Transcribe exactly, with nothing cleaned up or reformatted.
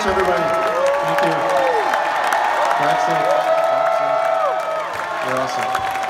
much, everybody. Thank you. That's it. That's it. You're awesome.